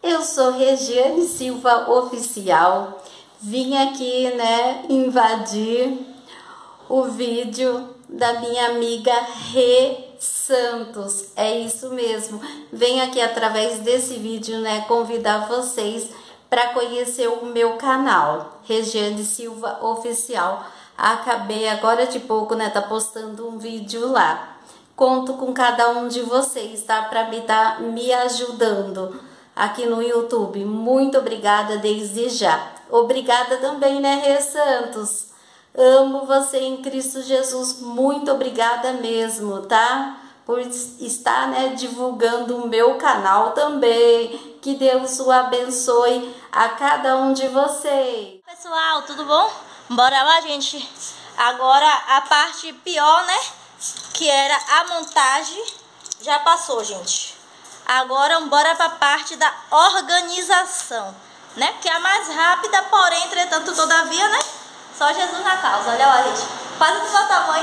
Eu sou Regiane Silva Oficial. Vim aqui, invadir o vídeo da minha amiga Rê Santos. É isso mesmo. Venho aqui através desse vídeo, convidar vocês para conhecer o meu canal, Regiane Silva Oficial. Acabei agora de pouco, tá postando um vídeo lá. Conto com cada um de vocês, tá? Para me ajudando aqui no YouTube. Muito obrigada desde já. Obrigada também, Rê Santos? Amo você em Cristo Jesus. Muito obrigada mesmo, tá? Por estar, divulgando o meu canal também. Que Deus o abençoe a cada um de vocês. Pessoal, tudo bom? Bora lá, gente. Agora a parte pior, que era a montagem, já passou, gente. Agora bora pra parte da organização, que é a mais rápida, porém, entretanto, todavia, só Jesus na causa. Olha lá, gente, quase do meu tamanho.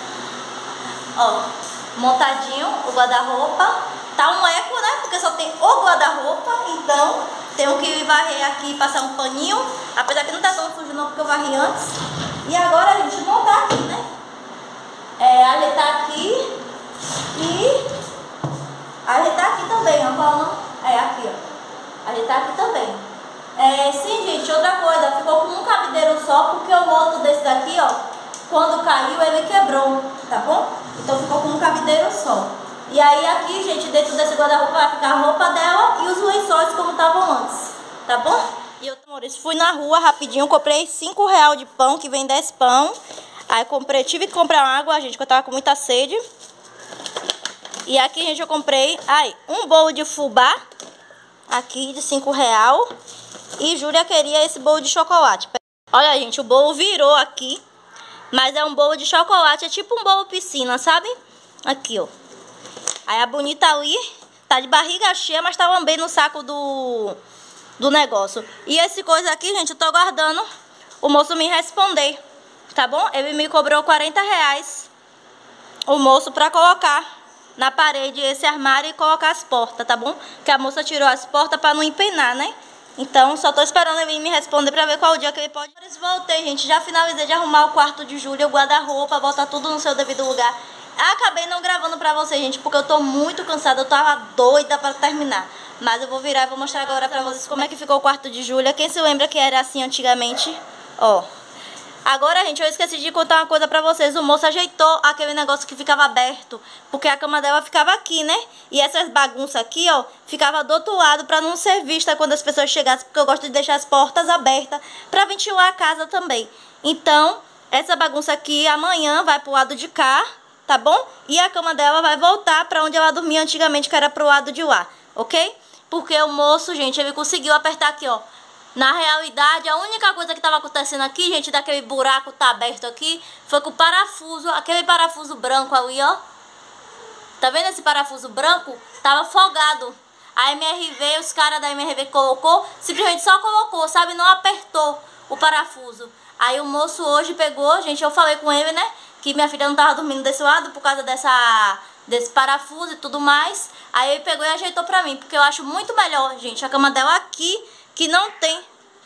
Ó, montadinho o guarda-roupa. Tá um eco, porque só tem o guarda-roupa, então tenho que varrer aqui e passar um paninho. Apesar que não tá tão sujo não, porque eu varri antes. E agora a gente montar aqui, ajeitar aqui e ajeitar aqui também, ó. Qual o nome? Aqui, ó. Ajeitar aqui também. Sim, gente, outra coisa, ficou com um cabideiro só, porque o outro desse daqui, ó, quando caiu ele quebrou, tá bom? Então ficou com um cabideiro só. E aí aqui, gente, dentro desse guarda-roupa vai ficar a roupa dela e os lençóis como estavam antes, tá bom? E eu, amores, fui na rua rapidinho, comprei R$5 de pão, que vem 10 pão. Aí tive que comprar água, gente, que eu tava com muita sede. E aqui, gente, eu comprei, um bolo de fubá, aqui de R$5. E Júlia queria esse bolo de chocolate. Olha, gente, o bolo virou aqui, mas é um bolo de chocolate, é tipo um bolo piscina, sabe? Aqui, ó. Aí a bonita ali tá de barriga cheia, mas tá lambendo o saco do negócio. E esse coisa aqui, gente, eu tô aguardando o moço me responder, tá bom? Ele me cobrou R$40, o moço, pra colocar na parede esse armário e colocar as portas, tá bom? Que a moça tirou as portas pra não empenar, Então, só tô esperando ele me responder pra ver qual o dia que ele pode. Voltei, gente, já finalizei de arrumar o quarto de Júlia, o guarda-roupa, botar tudo no seu devido lugar. Acabei não gravando pra vocês, gente, porque eu tô muito cansada, eu tava doida pra terminar. Mas eu vou virar e vou mostrar agora pra vocês como é que ficou o quarto de Júlia. Quem se lembra que era assim antigamente, ó. Agora, gente, eu esqueci de contar uma coisa pra vocês. O moço ajeitou aquele negócio que ficava aberto, porque a cama dela ficava aqui, E essas bagunças aqui, ó, ficava do outro lado pra não ser vista quando as pessoas chegassem, porque eu gosto de deixar as portas abertas pra ventilar a casa também. Então, essa bagunça aqui amanhã vai pro lado de cá, tá bom? E a cama dela vai voltar pra onde ela dormia antigamente, que era pro lado de lá, ok? Porque o moço, gente, ele conseguiu apertar aqui, ó. Na realidade, a única coisa que tava acontecendo aqui, gente, daquele buraco tá aberto aqui, foi que o parafuso, aquele parafuso branco ali, ó. Tá vendo esse parafuso branco? Tava folgado. A MRV, os caras da MRV colocou, simplesmente só colocou, sabe? Não apertou o parafuso. Aí o moço hoje pegou, gente, eu falei com ele, que minha filha não tava dormindo desse lado por causa desse parafuso e tudo mais. Aí ele pegou e ajeitou pra mim, porque eu acho muito melhor, gente, a cama dela aqui, que não tem.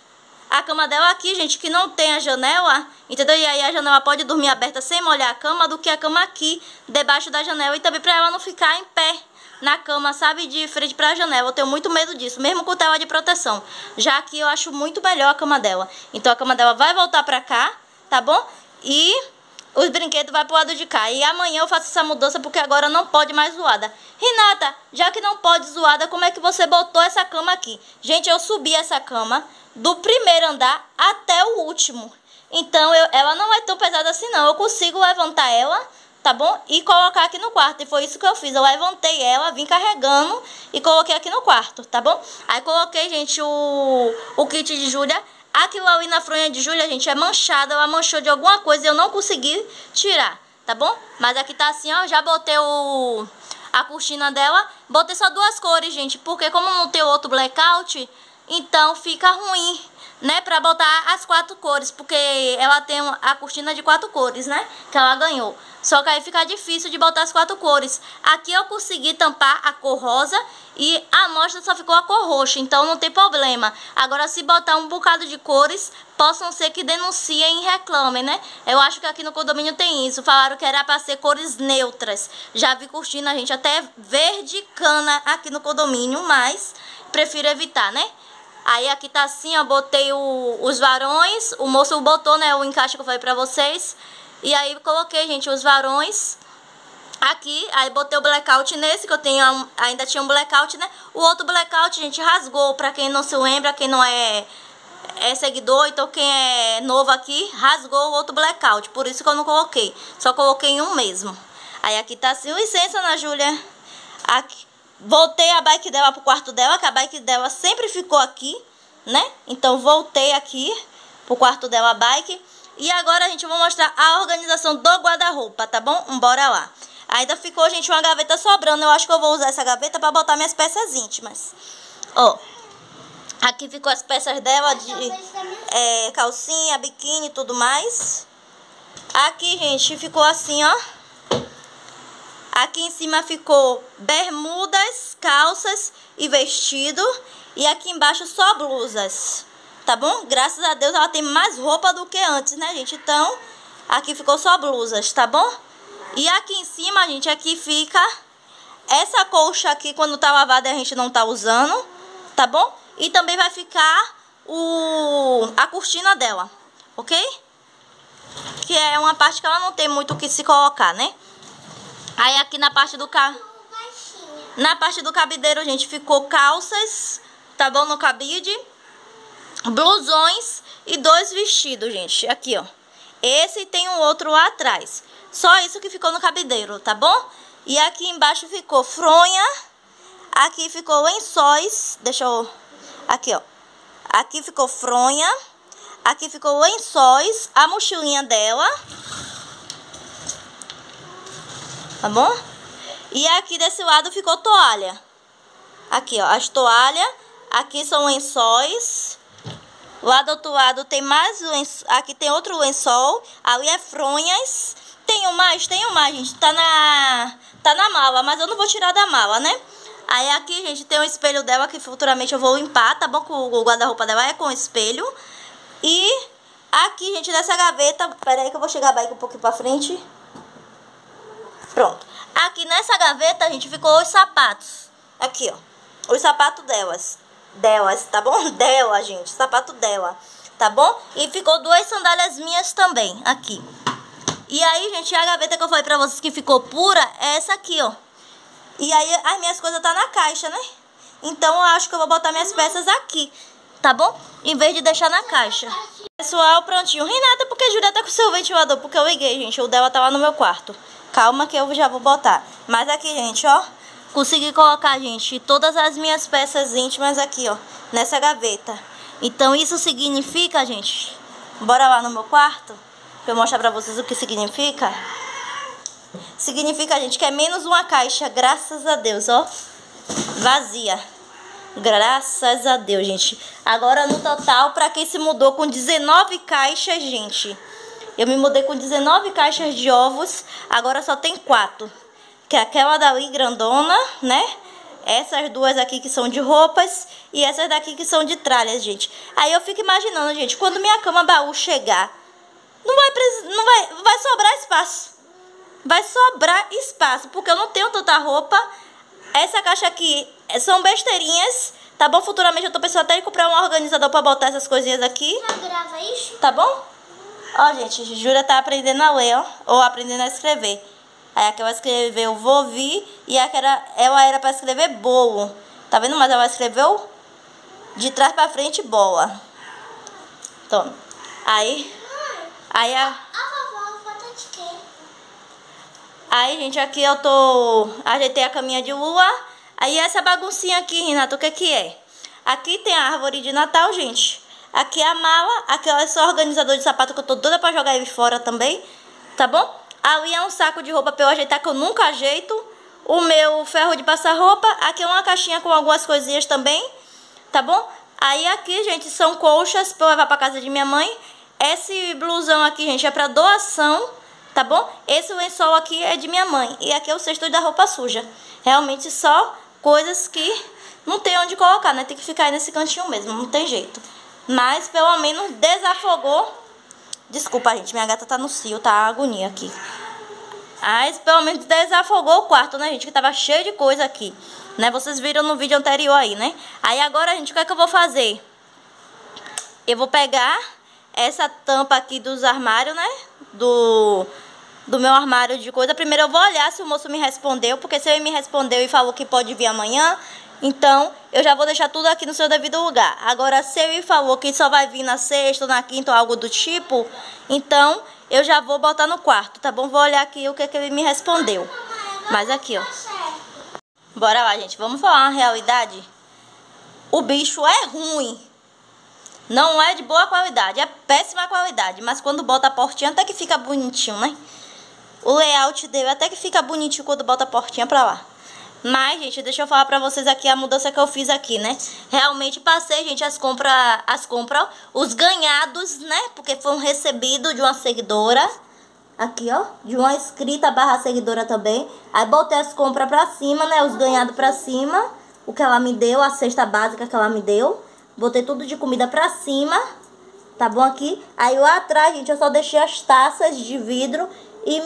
A cama dela aqui, gente, que não tem a janela, entendeu? E aí a janela pode dormir aberta sem molhar a cama, do que a cama aqui, debaixo da janela. E também pra ela não ficar em pé na cama, sabe? De frente pra janela. Eu tenho muito medo disso, mesmo com tela de proteção. Já aqui eu acho muito melhor a cama dela. Então a cama dela vai voltar pra cá, tá bom? E os brinquedos vai pro lado de cá. E amanhã eu faço essa mudança, porque agora não pode mais zoada. Renata, já que não pode zoada, como é que você botou essa cama aqui? Gente, eu subi essa cama do primeiro andar até o último. Então ela não é tão pesada assim não. Eu consigo levantar ela, tá bom? E colocar aqui no quarto. E foi isso que eu fiz. Eu levantei ela, vim carregando e coloquei aqui no quarto, tá bom? Aí coloquei, gente, o kit de Júlia. Aquilo ali na fronha de Júlia, gente, é manchada. Ela manchou de alguma coisa e eu não consegui tirar, tá bom? Mas aqui tá assim, ó. Já botei a cortina dela. Botei só duas cores, gente, porque como não tem outro blackout, então fica ruim né, pra botar as 4 cores, porque ela tem a cortina de 4 cores, né, que ela ganhou. Só que aí fica difícil de botar as 4 cores. Aqui eu consegui tampar a cor rosa e a amostra só ficou a cor roxa, então não tem problema. Agora, se botar um bocado de cores, possam ser que denunciem e reclamem, né? Eu acho que aqui no condomínio tem isso. Falaram que era pra ser cores neutras. Já vi cortina, gente, até verde cana aqui no condomínio, mas prefiro evitar, né? Aí aqui tá assim, ó, botei os varões, o moço botou, né, o encaixe que eu falei pra vocês. E aí coloquei, gente, os varões aqui, aí botei o blackout nesse, que eu tenho, ainda tinha um blackout, né. O outro blackout, gente, rasgou, pra quem não se lembra, quem não é seguidor, então quem é novo aqui, rasgou o outro blackout, por isso que eu não coloquei, só coloquei em um mesmo. Aí aqui tá assim, licença, Ana Júlia, aqui. Voltei a bike dela pro quarto dela, que a bike dela sempre ficou aqui, né? Então voltei aqui pro quarto dela a bike. E agora, gente, eu vou mostrar a organização do guarda-roupa, tá bom? Bora lá. Ainda ficou, gente, uma gaveta sobrando. Eu acho que eu vou usar essa gaveta pra botar minhas peças íntimas. Ó, aqui ficou as peças dela de calcinha, biquíni e tudo mais. Aqui, gente, ficou assim, ó. Aqui em cima ficou bermudas, calças e vestido. E aqui embaixo só blusas, tá bom? Graças a Deus ela tem mais roupa do que antes, né, gente? Então, aqui ficou só blusas, tá bom? E aqui em cima, gente, aqui fica essa colcha aqui, quando tá lavada a gente não tá usando, tá bom? E também vai ficar a cortina dela, ok? Que é uma parte que ela não tem muito o que se colocar, né? Aí aqui na parte do cabideiro, gente, ficou calças, tá bom, no cabide, blusões e 2 vestidos, gente, aqui, ó. Esse tem um outro lá atrás. Só isso que ficou no cabideiro, tá bom? E aqui embaixo ficou fronha, aqui ficou lençóis, deixa eu... Aqui, ó. Aqui ficou fronha, aqui ficou lençóis, a mochilinha dela... Tá bom? E aqui desse lado ficou toalha. Aqui, ó, as toalhas. Aqui são lençóis. Lá do outro lado tem mais lençol. Aqui tem outro lençol. Ali é fronhas. Tenho mais, gente. Tá na mala, mas eu não vou tirar da mala, né? Aí aqui, gente, tem o espelho dela que futuramente eu vou limpar, tá bom? O guarda-roupa dela é com espelho. E aqui, gente, nessa gaveta... Pera aí que eu vou chegar a bike um pouquinho pra frente. Pronto. Aqui nessa gaveta, gente, ficou os sapatos. Aqui, ó. Os sapatos delas. Tá bom? Dela, gente. Sapato dela. Tá bom? E ficou 2 sandálias minhas também. Aqui. E aí, gente, a gaveta que eu falei pra vocês que ficou pura é essa aqui, ó. E aí, as minhas coisas tá na caixa, né? Então, eu acho que eu vou botar minhas peças aqui. Tá bom? Em vez de deixar na caixa. Pessoal, prontinho. Renata, porque a Júlia tá com o seu ventilador? Porque eu liguei, gente. O dela tá lá no meu quarto. Calma que eu já vou botar. Mas aqui, gente, ó. Consegui colocar, gente, todas as minhas peças íntimas aqui, ó. Nessa gaveta. Então, isso significa, gente... Bora lá no meu quarto. Pra eu mostrar pra vocês o que significa. Significa, gente, que é menos uma caixa. Graças a Deus, ó. Vazia. Graças a Deus, gente. Agora, no total, pra quem se mudou com 19 caixas, gente... Eu me mudei com 19 caixas de ovos, agora só tem 4. Que é aquela dali grandona, né? Essas 2 aqui que são de roupas e essas daqui que são de tralhas, gente. Aí eu fico imaginando, gente, quando minha cama baú chegar, vai sobrar espaço. Vai sobrar espaço, porque eu não tenho tanta roupa. Essa caixa aqui são besteirinhas, tá bom? Futuramente eu tô pensando até em comprar um organizador pra botar essas coisinhas aqui. Já grava isso? Tá bom? Ó, gente, Júlia tá aprendendo a ler, ó. Ou aprendendo a escrever. Aí aqui ela escreveu vou vir. E aqui ela era pra escrever bolo. Tá vendo? Mas ela escreveu de trás pra frente bola. Toma. Aí A vovó, foto de quê? Aí, gente, aqui eu ajeitei a caminha de lua. Aí essa baguncinha aqui, Renato, o que é? Aqui tem a árvore de Natal, gente. Aqui é a mala, aqui é só organizador de sapato que eu tô doida pra jogar ele fora também, tá bom? Ali é um saco de roupa pra eu ajeitar que eu nunca ajeito. O meu ferro de passar roupa, aqui é uma caixinha com algumas coisinhas também, tá bom? Aí aqui, gente, são colchas pra eu levar pra casa de minha mãe. Esse blusão aqui, gente, é pra doação, tá bom? Esse lençol aqui é de minha mãe. E aqui é o cesto da roupa suja. Realmente só coisas que não tem onde colocar, né? Tem que ficar aí nesse cantinho mesmo, não tem jeito. Mas pelo menos desafogou. Desculpa, gente, minha gata tá no cio, tá agonia aqui. Mas pelo menos desafogou o quarto, né, gente? Que tava cheio de coisa aqui, né? Vocês viram no vídeo anterior aí, né? Aí agora, gente, o que é que eu vou fazer? Eu vou pegar essa tampa aqui dos armários, né? Do meu armário de coisa. Primeiro eu vou olhar se o moço me respondeu, porque se ele me respondeu e falou que pode vir amanhã, então eu já vou deixar tudo aqui no seu devido lugar. Agora, se ele falou que só vai vir na sexta ou na quinta ou algo do tipo, então eu já vou botar no quarto, tá bom? Vou olhar aqui o que ele me respondeu. Mas aqui, ó. Bora lá, gente. Vamos falar uma realidade. O bicho é ruim. Não é de boa qualidade. É péssima qualidade. Mas quando bota a portinha até que fica bonitinho, né? O layout dele até que fica bonitinho quando bota a portinha pra lá. Mas, gente, deixa eu falar pra vocês aqui a mudança que eu fiz aqui, né? Realmente passei, gente, as compras, os ganhados, né? Porque foi um recebido de uma seguidora. Aqui, ó, de uma inscrita / seguidora também. Aí botei as compras pra cima, né? Os ganhados pra cima. O que ela me deu, a cesta básica que ela me deu. Botei tudo de comida pra cima. Tá bom aqui? Aí lá atrás, gente, eu só deixei as taças de vidro e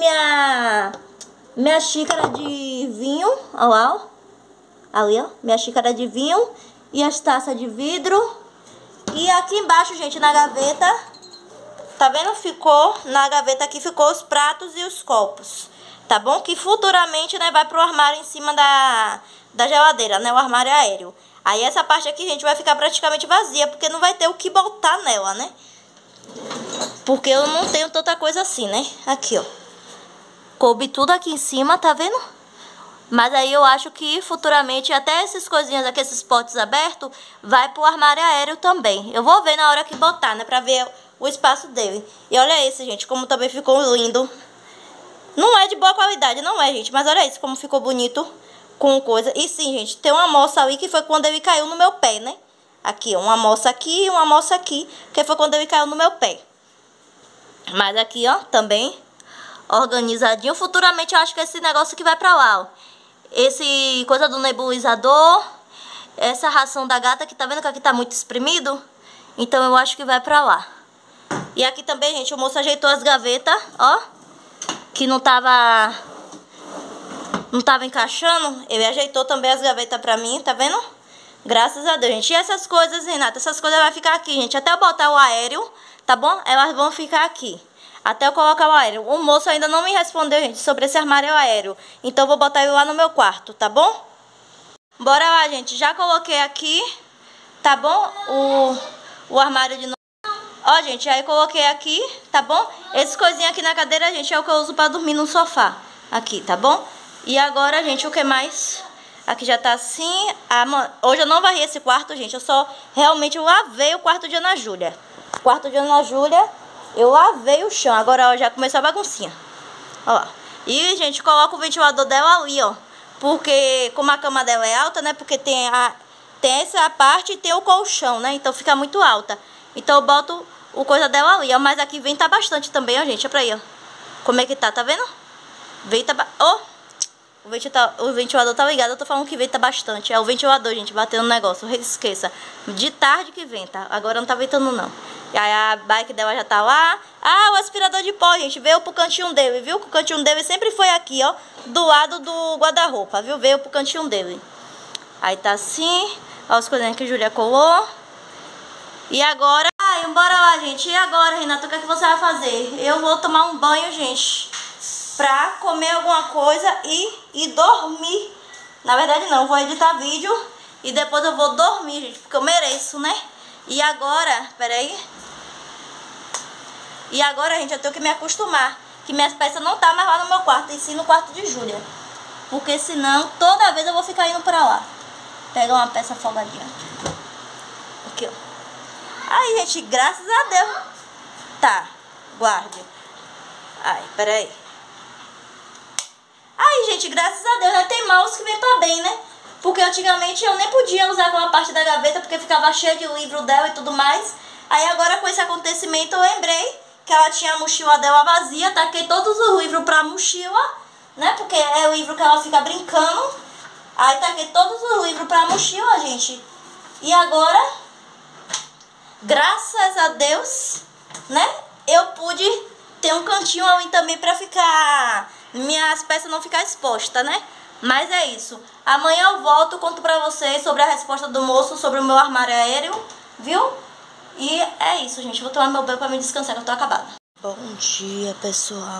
minha xícara de vinho, ó lá, ó. Ali, ó, minha xícara de vinho e as taças de vidro. E aqui embaixo, gente, na gaveta, tá vendo? Ficou, na gaveta aqui ficou os pratos e os copos, tá bom? Que futuramente, né, vai pro armário em cima da geladeira, né, o armário aéreo. Aí essa parte aqui, gente, vai ficar praticamente vazia, porque não vai ter o que botar nela, né? Porque eu não tenho tanta coisa assim, né? Aqui, ó. Coube tudo aqui em cima, tá vendo? Mas aí eu acho que futuramente até essas coisinhas aqui, esses potes abertos, vai pro armário aéreo também. Eu vou ver na hora que botar, né? Pra ver o espaço dele. E olha esse, gente, como também ficou lindo. Não é de boa qualidade, não é, gente. Mas olha isso, como ficou bonito com coisa. E sim, gente, tem uma moça ali que foi quando ele caiu no meu pé, né? Aqui, ó, uma moça aqui e uma moça aqui, que foi quando ele caiu no meu pé. Mas aqui, ó, também organizadinho. Futuramente eu acho que esse negócio que vai pra lá, ó. Esse coisa do nebulizador. Essa ração da gata que tá vendo que aqui tá muito espremido. Então eu acho que vai pra lá. E aqui também, gente, o moço ajeitou as gavetas, ó. Que não tava encaixando. Ele ajeitou também as gavetas pra mim, tá vendo? Graças a Deus, gente. E essas coisas, Renata, essas coisas vai ficar aqui, gente. Até eu botar o aéreo, tá bom? Elas vão ficar aqui. Até eu colocar o aéreo. O moço ainda não me respondeu, gente, sobre esse armário aéreo. Então eu vou botar ele lá no meu quarto, tá bom? Bora lá, gente. Já coloquei aqui, tá bom? O armário de novo. Ó, gente, aí coloquei aqui, tá bom? Esse coisinha aqui na cadeira, gente, é o que eu uso pra dormir no sofá. Aqui, tá bom? E agora, gente, o que mais? Aqui já tá assim. Hoje eu não varri esse quarto, gente. Eu só realmente lavei o quarto de Ana Júlia. O quarto de Ana Júlia, eu lavei o chão. Agora, ó, já começou a baguncinha. Ó lá. E, gente, coloca o ventilador dela ali, ó. Porque, como a cama dela é alta, né? Porque tem essa parte e tem o colchão, né? Então fica muito alta. Então eu boto o coisa dela ali, ó. Mas aqui venta bastante também, ó, gente. Olha pra aí, ó. Como é que tá vendo? Venta ó. O ventilador tá ligado, eu tô falando que venta bastante. É o ventilador, gente, batendo no negócio. Esqueça. De tarde que venta. Agora não tá ventando, não. E aí a bike dela já tá lá. Ah, o aspirador de pó, gente, veio pro cantinho dele, viu? O cantinho dele sempre foi aqui, ó. Do lado do guarda-roupa, viu? Veio pro cantinho dele. Aí tá assim. Ó as coisinhas que a Júlia colou. E agora... Ai, bora lá, gente. E agora, Renata, o que é que você vai fazer? Eu vou tomar um banho, gente, pra comer alguma coisa e dormir. Na verdade não, vou editar vídeo e depois eu vou dormir, gente, porque eu mereço, né? E agora, peraí. E agora, gente, eu tenho que me acostumar que minhas peças não tá mais lá no meu quarto, e sim no quarto de Júlia. Porque senão, toda vez eu vou ficar indo pra lá. Pegar uma peça folgadinha. Aqui, ó. Aí, gente, graças a Deus. Tá, guarde. Ai, peraí. Aí, gente, graças a Deus, né? Tem mouse que vem pra bem, né? Porque antigamente eu nem podia usar aquela parte da gaveta porque ficava cheio de livro dela e tudo mais. Aí agora com esse acontecimento eu lembrei que ela tinha a mochila dela vazia, taquei todos os livros pra mochila, né? Porque é o livro que ela fica brincando. Aí taquei todos os livros pra mochila, gente. E agora, graças a Deus, né? Eu pude ter um cantinho ali também pra ficar... minhas peças não ficar expostas, né? Mas é isso. Amanhã eu volto, conto pra vocês sobre a resposta do moço, sobre o meu armário aéreo, viu? E é isso, gente. Vou tomar meu banho pra me descansar, que eu tô acabada. Bom dia, pessoal.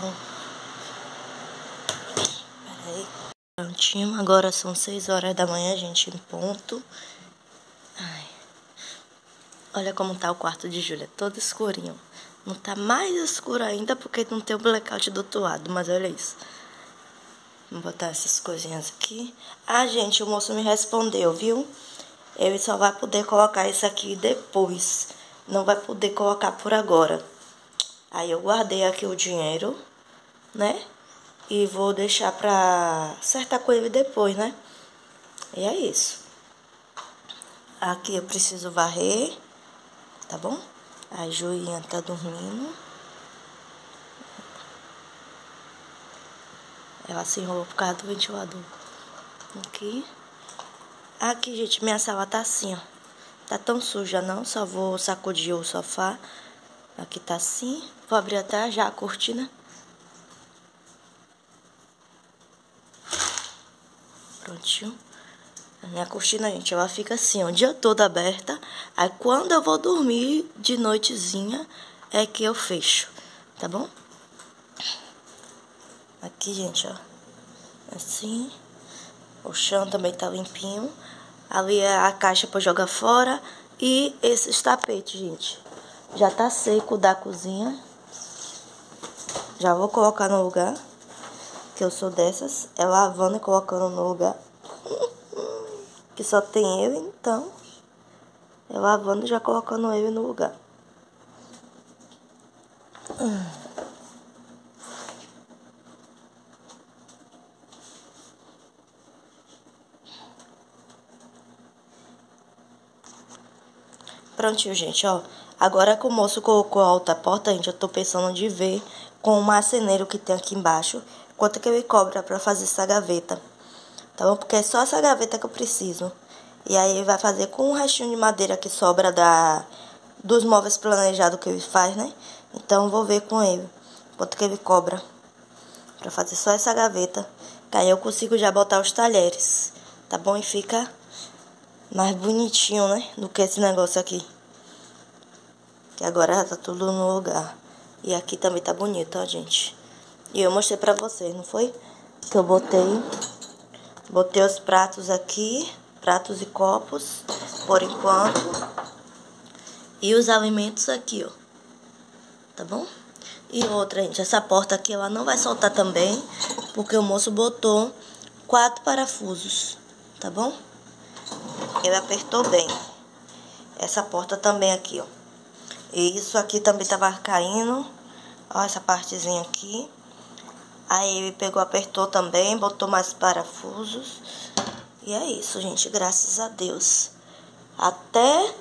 Peraí. Prontinho, agora são 6 horas da manhã, gente, em ponto. Ai. Olha como tá o quarto de Júlia, todo escurinho. Não tá mais escuro ainda porque não tem o blackout do outro lado, mas olha isso. Vou botar essas coisinhas aqui. Ah, gente, o moço me respondeu, viu? Ele só vai poder colocar isso aqui depois. Não vai poder colocar por agora. Aí eu guardei aqui o dinheiro, né? E vou deixar pra acertar com ele depois, né? E é isso. Aqui eu preciso varrer, tá bom? A Julinha tá dormindo. Ela se enrolou por causa do ventilador. Aqui. Aqui, gente, minha sala tá assim, ó. Tá tão suja não, só vou sacudir o sofá. Aqui tá assim. Vou abrir até já a cortina. Prontinho. A minha cortina, gente, ela fica assim, ó, o dia todo aberta. Aí quando eu vou dormir de noitezinha é que eu fecho, tá bom? Aqui, gente, ó. Assim. O chão também tá limpinho. Ali é a caixa pra jogar fora. E esses tapetes, gente. Já tá seco da cozinha. Já vou colocar no lugar. Que eu sou dessas. É lavando e colocando no lugar. Que só tem ele, então. É lavando e já colocando ele no lugar. Prontinho, gente, ó. Agora que o moço colocou a outra porta, gente, eu tô pensando de ver com o marceneiro que tem aqui embaixo quanto que ele cobra pra fazer essa gaveta. Tá bom? Porque é só essa gaveta que eu preciso. E aí ele vai fazer com o restinho de madeira que sobra dos móveis planejados que ele faz, né? Então eu vou ver com ele quanto que ele cobra pra fazer só essa gaveta. Que aí eu consigo já botar os talheres. Tá bom? E fica mais bonitinho, né? Do que esse negócio aqui. Que agora já tá tudo no lugar. E aqui também tá bonito, ó, gente. E eu mostrei pra vocês, não foi? Que eu botei os pratos aqui. Pratos e copos, por enquanto. E os alimentos aqui, ó. Tá bom? E outra, gente, essa porta aqui ela não vai soltar também, porque o moço botou 4 parafusos, tá bom? Ele apertou bem. Essa porta também aqui, ó. E isso aqui também tava caindo. Ó, essa partezinha aqui. Aí ele pegou, apertou também, botou mais parafusos. E é isso, gente, graças a Deus. Até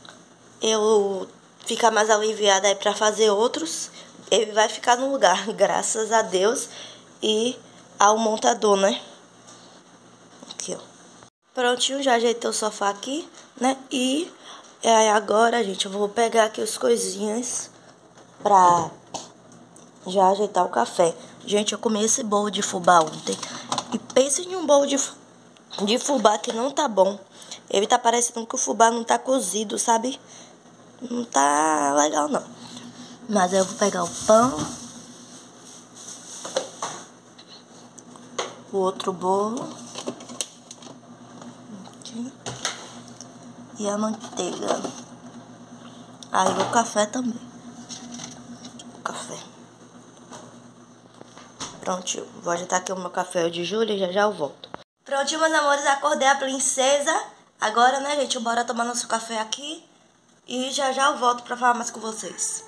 eu ficar mais aliviada aí pra fazer outros, ele vai ficar no lugar, graças a Deus. E ao montador, né? Aqui, ó. Prontinho, já ajeitei o sofá aqui, né? E agora, gente, eu vou pegar aqui as coisinhas pra já ajeitar o café. Gente, eu comi esse bolo de fubá ontem. E pense em um bolo de fubá que não tá bom. Ele tá parecendo que o fubá não tá cozido, sabe? Não tá legal, não. Mas eu vou pegar o pão. O outro bolo. Aqui. E a manteiga. Aí o café também. O café. Prontinho. Vou ajeitar aqui o meu café de Júlia e já eu volto. Prontinho, meus amores. Acordei a princesa. Agora, né, gente? Bora tomar nosso café aqui. E já eu volto pra falar mais com vocês.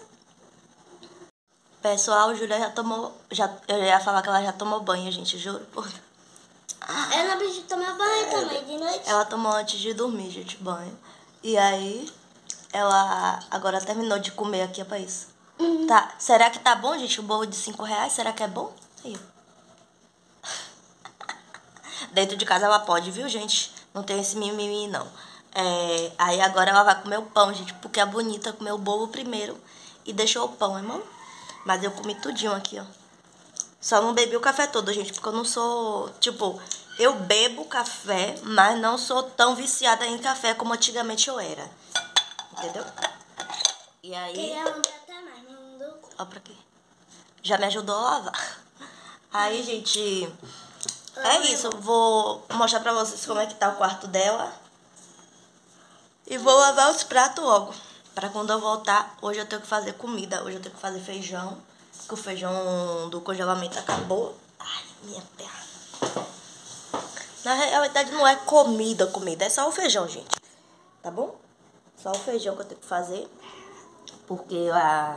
Pessoal, Júlia já tomou... eu ia falar que ela já tomou banho, gente. Juro por... Ela precisa tomar banho também de noite. Ela tomou antes de dormir, gente, banho. E aí, ela agora terminou de comer aqui, é pra isso. Tá. Será que tá bom, gente? O bolo de 5 reais, será que é bom? Aí, ó. Dentro de casa ela pode, viu, gente? Não tem esse mimimi, não. Aí agora ela vai comer o pão, gente, porque a bonita comeu o bolo primeiro e deixou o pão, irmão. Mas eu comi tudinho aqui, ó. Só não bebi o café todo, gente, porque eu não sou, tipo, eu bebo café, mas não sou tão viciada em café como antigamente eu era. Entendeu? E aí... Queria mandar até mais, não mandou. Ó pra quê? Já me ajudou a lavar. Aí, gente, é isso. Vou mostrar pra vocês como é que tá o quarto dela. E vou lavar os pratos logo. Pra quando eu voltar, hoje eu tenho que fazer comida. Hoje eu tenho que fazer feijão. Que o feijão do congelamento acabou. Ai, minha perna. Na realidade não é comida, é só o feijão, gente. Tá bom? Só o feijão que eu tenho que fazer. Porque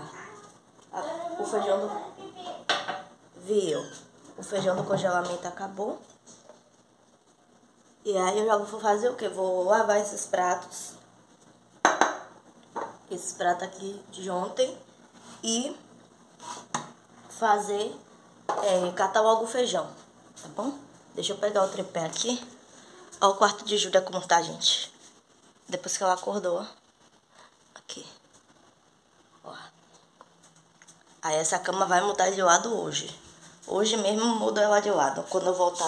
o feijão do... Viu? O feijão do congelamento acabou. E aí eu já vou fazer o quê? Vou lavar esses pratos. Esses pratos aqui de ontem. E fazer, catar logo o feijão, tá bom? Deixa eu pegar o tripé aqui. Ó o quarto de Júlia como tá, gente. Depois que ela acordou, ó. Aqui. Ó. Aí essa cama vai mudar de lado hoje. Hoje mesmo muda ela de lado. Quando eu voltar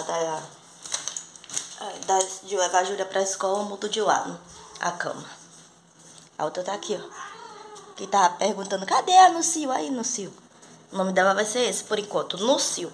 de levar a Júlia pra escola, eu mudo de lado a cama. A outra tá aqui, ó. Que tava perguntando, cadê a Nucio? Aí, Nucio. O nome dela vai ser esse, por enquanto, Nucio.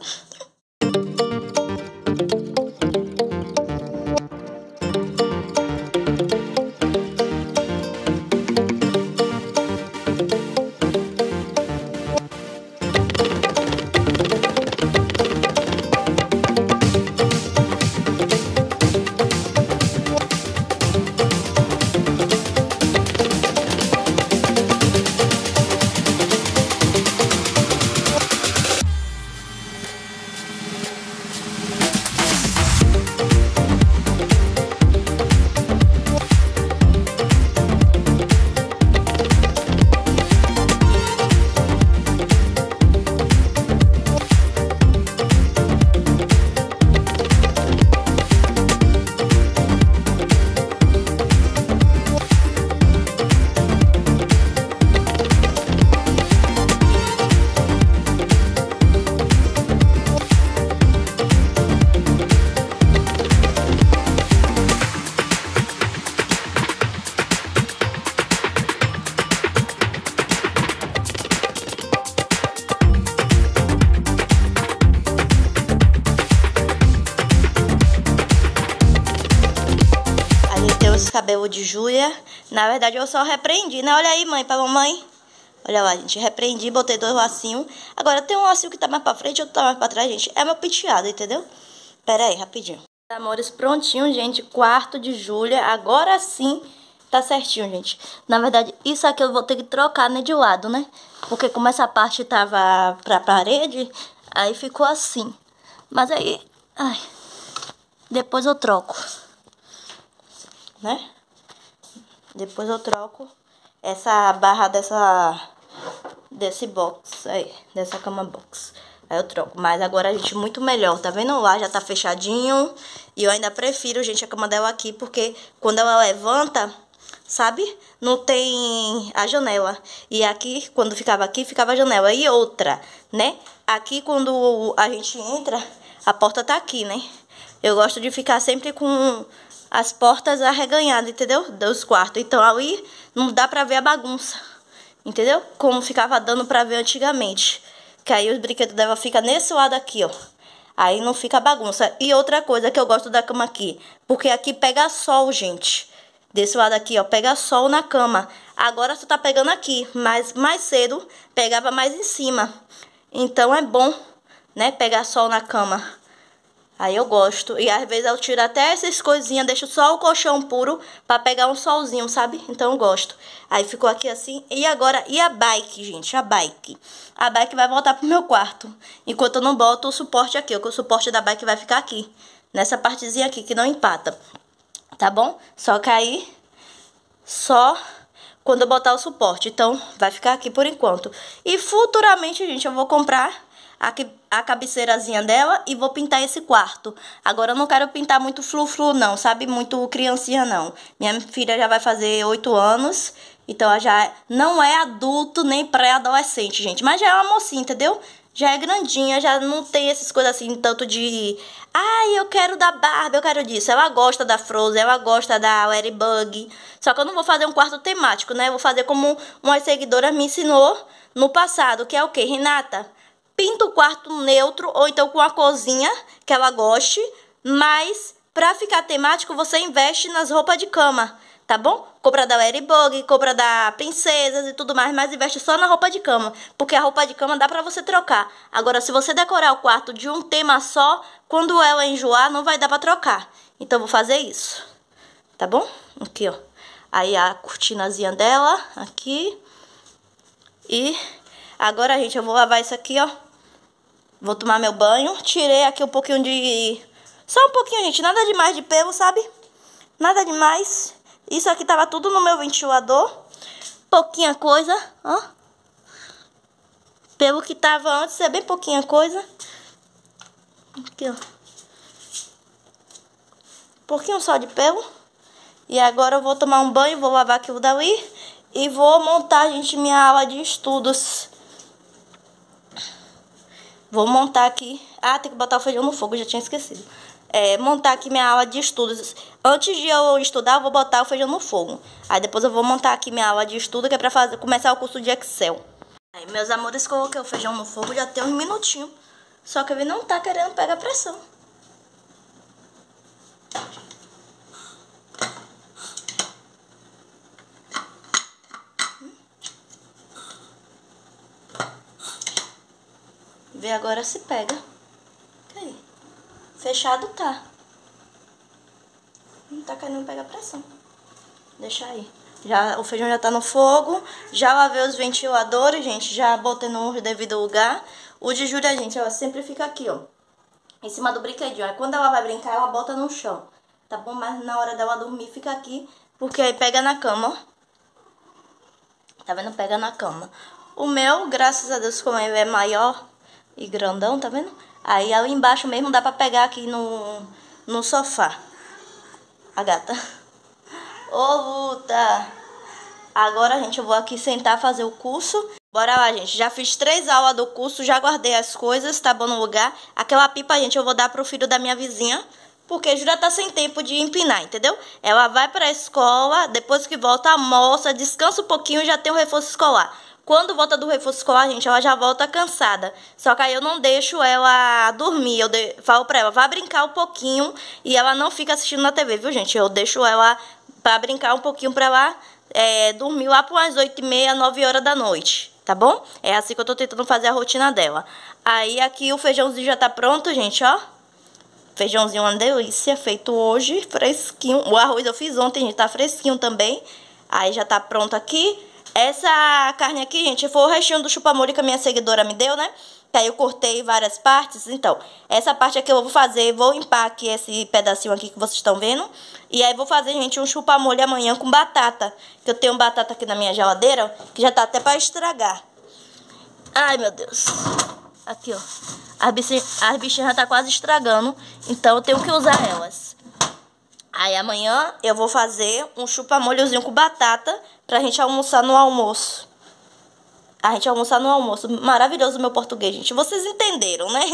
Cabelo de Júlia. Na verdade eu só repreendi, né? Olha aí, mãe, pra mamãe. Olha lá, gente, repreendi, botei 2 lacinhos. Agora tem um lacinho que tá mais pra frente, outro tá mais pra trás, gente. É meu penteado, entendeu? Pera aí, rapidinho. Amores, prontinho, gente. Quarto de Júlia. Agora sim tá certinho, gente. Na verdade, isso aqui eu vou ter que trocar, né, de lado, né? Porque como essa parte tava pra parede, aí ficou assim. Mas aí, ai, depois eu troco, né? Depois eu troco essa barra desse box aí, dessa cama box. Aí eu troco. Mas agora, gente, muito melhor. Tá vendo lá? Já tá fechadinho. E eu ainda prefiro, gente, a cama dela aqui. Porque quando ela levanta, sabe? Não tem a janela. E aqui, quando ficava aqui, ficava a janela. E outra, né? Aqui, quando a gente entra, a porta tá aqui, né? Eu gosto de ficar sempre com as portas arreganhadas, entendeu? Dos quartos. Então, ali não dá pra ver a bagunça. Entendeu? Como ficava dando pra ver antigamente. Que aí os brinquedos dela ficam nesse lado aqui, ó. Aí não fica bagunça. E outra coisa que eu gosto da cama aqui. Porque aqui pega sol, gente. Desse lado aqui, ó. Pega sol na cama. Agora só tá pegando aqui. Mas mais cedo pegava mais em cima. Então é bom, né? Pegar sol na cama. Aí eu gosto. E às vezes eu tiro até essas coisinhas. Deixo só o colchão puro pra pegar um solzinho, sabe? Então eu gosto. Aí ficou aqui assim. E agora, e a bike, gente? A bike. A bike vai voltar pro meu quarto. Enquanto eu não boto o suporte aqui. O suporte da bike vai ficar aqui. Nessa partezinha aqui que não empata, tá bom? Só que aí, só quando eu botar o suporte. Então, vai ficar aqui por enquanto. E futuramente, gente, eu vou comprar a cabeceirazinha dela e vou pintar esse quarto. Agora eu não quero pintar muito flu-flu não, sabe? Muito criancinha não. Minha filha já vai fazer 8 anos, então ela já não é adulto nem pré-adolescente, gente. Mas já é uma mocinha, entendeu? Já é grandinha, já não tem essas coisas assim, tanto de... Ai, eu quero da Barbie, eu quero disso. Ela gosta da Frozen, ela gosta da Ladybug. Só que eu não vou fazer um quarto temático, né? Eu vou fazer como uma seguidora me ensinou no passado, que é o quê? Renata, pinta o quarto neutro ou então com a corzinha que ela goste, mas pra ficar temático você investe nas roupas de cama, tá bom? Compra da Ladybug, compra da Princesas e tudo mais, mas investe só na roupa de cama, porque a roupa de cama dá pra você trocar. Agora, se você decorar o quarto de um tema só, quando ela enjoar, não vai dar pra trocar. Então, eu vou fazer isso, tá bom? Aqui, ó. Aí, a cortinazinha dela, aqui. E agora, gente, eu vou lavar isso aqui, ó. Vou tomar meu banho. Tirei aqui um pouquinho de... Só um pouquinho, gente. Nada demais de pelo, sabe? Nada demais. Isso aqui tava tudo no meu ventilador. Pouquinha coisa, ó. Pelo que tava antes, é bem pouquinha coisa. Aqui, ó. Pouquinho só de pelo. E agora eu vou tomar um banho, vou lavar aquilo dali. E vou montar, gente, minha aula de estudos. Vou montar aqui... Ah, tem que botar o feijão no fogo, já tinha esquecido. Montar aqui minha aula de estudos. Antes de eu estudar, eu vou botar o feijão no fogo. Aí depois eu vou montar aqui minha aula de estudo, que é pra começar o curso de Excel. Aí, meus amores, coloquei o feijão no fogo já tem uns minutinhos. Só que ele não tá querendo pegar pressão. Vê agora se pega. Aí. Fechado tá. Não tá querendo pegar pressão. Deixa aí. O feijão já tá no fogo. Já lavei os ventiladores, gente. Já botei no devido lugar. O de Júlia, gente, ela sempre fica aqui, ó. Em cima do brinquedinho. Aí quando ela vai brincar, ela bota no chão. Tá bom? Mas na hora dela dormir, fica aqui. Porque aí pega na cama, ó. Tá vendo? Pega na cama. O meu, graças a Deus, como ele é maior e grandão, tá vendo? Aí ali embaixo mesmo dá pra pegar aqui no sofá. A gata. Ô, luta! Agora, gente, eu vou aqui sentar fazer o curso. Bora lá, gente. Já fiz 3 aulas do curso, já guardei as coisas, tá bom no lugar. Aquela pipa, gente, eu vou dar pro filho da minha vizinha, porque Júlia tá sem tempo de empinar, entendeu? Ela vai pra escola, depois que volta, almoça, descansa um pouquinho e já tem o reforço escolar. Quando volta do reforço escolar, gente, ela já volta cansada. Só que aí eu não deixo ela dormir. Eu falo pra ela, vá brincar um pouquinho. E ela não fica assistindo na TV, viu, gente? Eu deixo ela pra brincar um pouquinho pra ela dormir lá por umas 8h30, 9 horas da noite. Tá bom? É assim que eu tô tentando fazer a rotina dela. Aí aqui o feijãozinho já tá pronto, gente, ó. Feijãozinho uma delícia, feito hoje, fresquinho. O arroz eu fiz ontem, gente, tá fresquinho também. Aí já tá pronto aqui. Essa carne aqui, gente, foi o restinho do chupa-molho que a minha seguidora me deu, né? Que aí eu cortei várias partes. Então, essa parte aqui eu vou fazer, vou limpar aqui esse pedacinho aqui que vocês estão vendo. E aí vou fazer, gente, um chupa-molho amanhã com batata. Que eu tenho batata aqui na minha geladeira, que já tá até pra estragar. Ai, meu Deus. Aqui, ó. As bichinhas já tá quase estragando, então eu tenho que usar elas. Aí amanhã eu vou fazer um chupa-molhozinho com batata pra gente almoçar no almoço. A gente almoçar no almoço. Maravilhoso o meu português, gente. Vocês entenderam, né?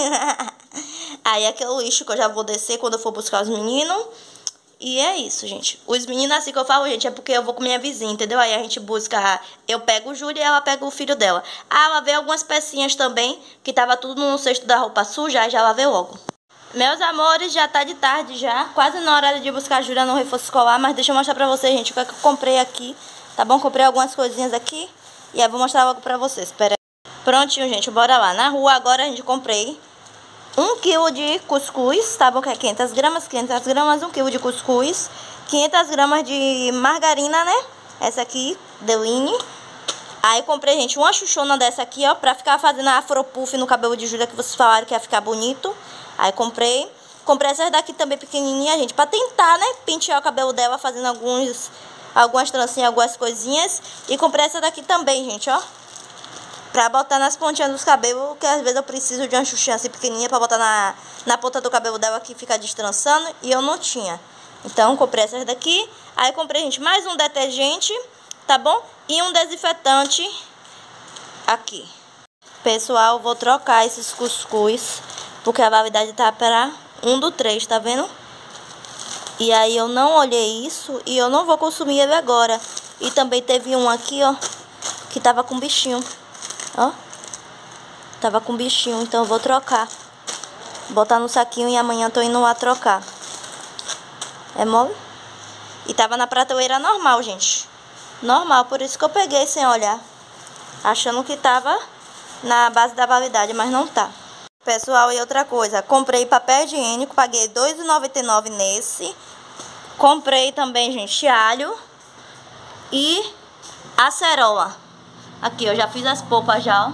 Aí aquele lixo que eu já vou descer quando eu for buscar os meninos. E é isso, gente. Os meninos, assim que eu falo, gente, é porque eu vou com minha vizinha, entendeu? Aí a gente busca... Eu pego o Júlio e ela pega o filho dela. Ah, lavei algumas pecinhas também, que tava tudo no cesto da roupa suja, aí já lavei logo. Meus amores, já tá de tarde já. Quase na hora de buscar a Júlia no reforço escolar. Mas deixa eu mostrar pra vocês, gente, o que eu comprei aqui. Tá bom? Comprei algumas coisinhas aqui. E aí vou mostrar logo pra vocês. Espera aí. Prontinho, gente. Bora lá. Na rua agora a gente comprei 1 kg de cuscuz. Tá bom? Que é 500 gramas. 500 gramas, 1 kg de cuscuz. 500 gramas de margarina, né? Essa aqui, Deline. Aí comprei, gente, uma xuxona dessa aqui, ó. Pra ficar fazendo a afropuff no cabelo de Júlia, que vocês falaram que ia ficar bonito. Aí comprei Comprei essas daqui também pequenininha, gente, pra tentar, né, pentear o cabelo dela, fazendo algumas trancinhas, algumas coisinhas. E comprei essa daqui também, gente, ó, pra botar nas pontinhas dos cabelos, que às vezes eu preciso de uma xuxinha assim pequenininha pra botar na ponta do cabelo dela, que fica destrançando, e eu não tinha. Então, comprei essas daqui. Aí, comprei, gente, mais um detergente, tá bom? E um desinfetante aqui. Pessoal, vou trocar esses cuscuz, porque a validade tá para 1/3, tá vendo? E aí, eu não olhei isso e eu não vou consumir ele agora. E também teve um aqui, ó, que tava com bichinho, ó. Tava com bichinho, então eu vou trocar. Botar no saquinho e amanhã tô indo lá trocar. É mole? E tava na prateleira normal, gente. Normal, por isso que eu peguei sem olhar. Achando que tava na base da validade, mas não tá. Pessoal, e outra coisa. Comprei papel higiênico, paguei R$ 2,99 nesse. Comprei também, gente, alho. E acerola. Aqui, eu já fiz as polpas já, ó.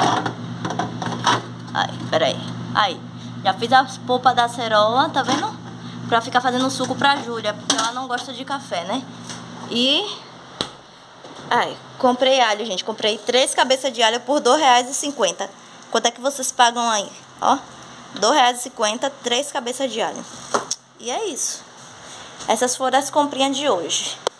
Aí, peraí. Aí, já fiz as polpas da acerola, tá vendo? Pra ficar fazendo suco pra Júlia, porque ela não gosta de café, né? E... Ai, comprei alho, gente. Comprei 3 cabeças de alho por R$ 2,50. Quanto é que vocês pagam aí? Ó, R$ 2,50, 3 cabeças de alho. E é isso. Essas foram as comprinhas de hoje.